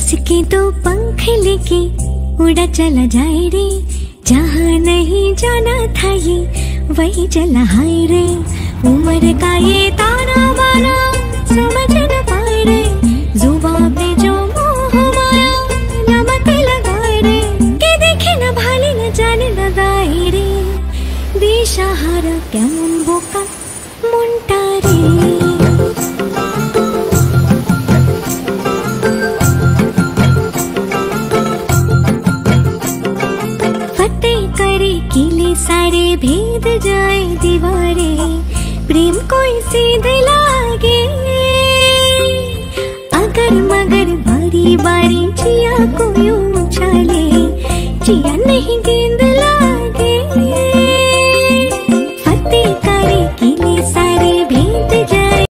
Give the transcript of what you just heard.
उसके तो पंख लेके उड़ा चला जाए रे, जहाँ नहीं जाना था ये वही चला हाय रे। उम्र का ये ताना बाना समझ न पाए रे, जुबान पे जो मोह माया नमक लगाए रे, के देखे न भाले न जाने न गाए रे, दिशाहारा केमन बोका मुंटा रे। किले सारे भेद जाए दीवारे, प्रेम कोई सीधे लागे, अगर मगर बारी बारी जिया को यूं उछाले, जिया नहीं गेंद